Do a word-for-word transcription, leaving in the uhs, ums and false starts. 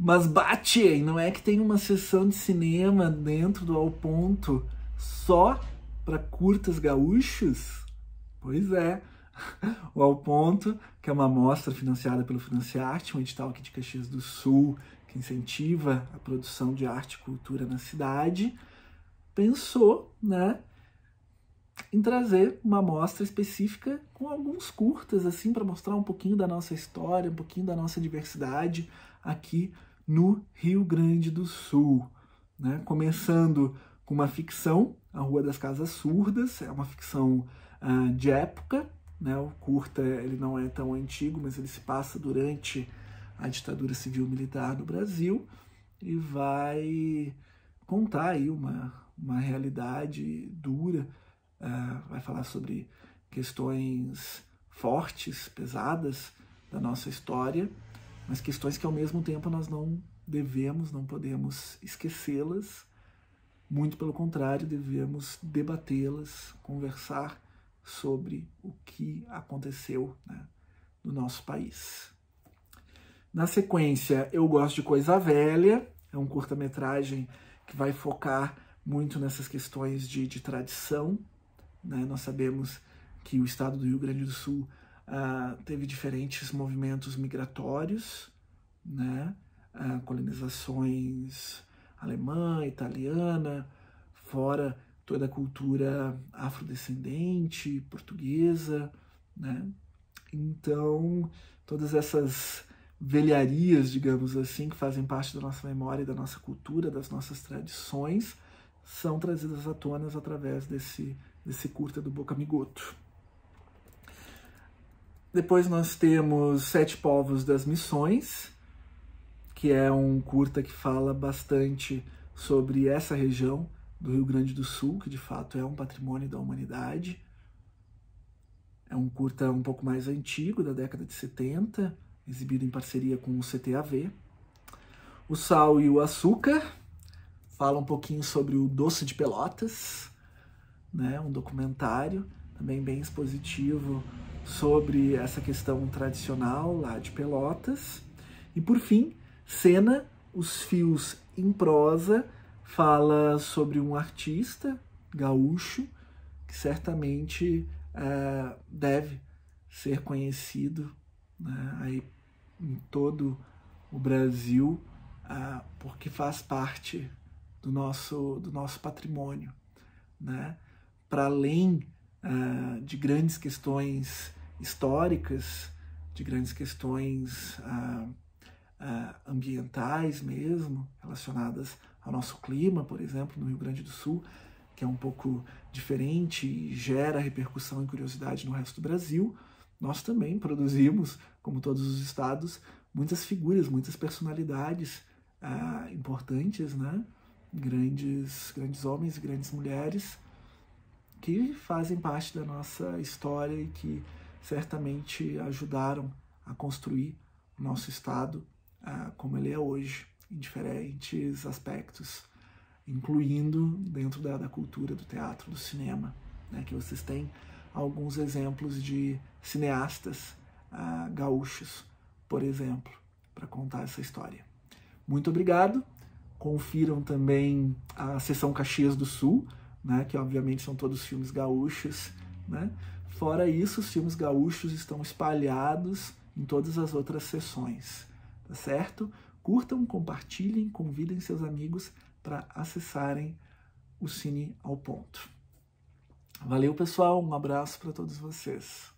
Mas bate, não é que tem uma sessão de cinema dentro do Ao Ponto só para curtas gaúchos? Pois é, o Ao Ponto, que é uma mostra financiada pelo Financiarte, um edital aqui de Caxias do Sul, que incentiva a produção de arte e cultura na cidade, pensou, né, em trazer uma mostra específica com alguns curtas, assim, para mostrar um pouquinho da nossa história, um pouquinho da nossa diversidade aqui no Rio Grande do Sul, né? Começando com uma ficção, A Rua das Casas Surdas, é uma ficção uh, de época, né? O curta ele não é tão antigo, mas ele se passa durante a ditadura civil-militar no Brasil e vai contar aí uma, uma realidade dura, uh, vai falar sobre questões fortes, pesadas da nossa história, mas questões que ao mesmo tempo nós não devemos, não podemos esquecê-las, muito pelo contrário, devemos debatê-las, conversar sobre o que aconteceu, né, no nosso país. Na sequência, Eu Gosto de Coisa Velha, é um curta-metragem que vai focar muito nessas questões de, de tradição, né? Nós sabemos que o estado do Rio Grande do Sul Uh, teve diferentes movimentos migratórios, né? Uh, colonizações alemã, italiana, fora toda a cultura afrodescendente, portuguesa, né? Então, todas essas velharias, digamos assim, que fazem parte da nossa memória, da nossa cultura, das nossas tradições, são trazidas à tona através desse, desse curta do Boca Migoto. Depois nós temos Sete Povos das Missões, que é um curta que fala bastante sobre essa região do Rio Grande do Sul, que de fato é um patrimônio da humanidade. É um curta um pouco mais antigo, da década de setenta, exibido em parceria com o C T A V. O Sal e o Açúcar fala um pouquinho sobre o Doce de Pelotas, né? Um documentário também bem expositivo sobre essa questão tradicional lá de Pelotas. E por fim, Cena, Os Fios em Prosa, fala sobre um artista gaúcho que certamente é, deve ser conhecido, né, aí em todo o Brasil, é, porque faz parte do nosso, do nosso patrimônio, né? Para além uh, de grandes questões históricas, de grandes questões uh, uh, ambientais mesmo, relacionadas ao nosso clima, por exemplo, no Rio Grande do Sul, que é um pouco diferente e gera repercussão e curiosidade no resto do Brasil, nós também produzimos, como todos os estados, muitas figuras, muitas personalidades uh, importantes, né? Grandes, grandes homens e grandes mulheres que fazem parte da nossa história e que certamente ajudaram a construir o nosso estado uh, como ele é hoje, em diferentes aspectos, incluindo dentro da, da cultura, do teatro, do cinema, né, que vocês têm alguns exemplos de cineastas uh, gaúchos, por exemplo, para contar essa história. Muito obrigado. Confiram também a Seção Caxias do Sul, né, que obviamente são todos filmes gaúchos, né? Fora isso, os filmes gaúchos estão espalhados em todas as outras sessões, tá certo? Curtam, compartilhem, convidem seus amigos para acessarem o Cine ao Ponto. Valeu, pessoal, um abraço para todos vocês.